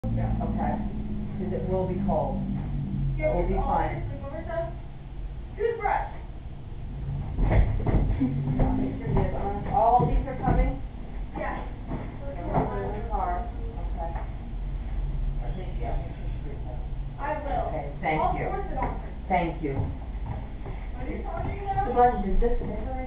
Yeah. Okay, because it will be cold. It will be fine. Toothbrush. I'll make sure you, all these are coming? Yes. Everyone in the car, okay. I think, yeah, I think you should read that. I will. Okay, thank you. I'll force it on her. Thank you. What are you talking about? Glenn, did this,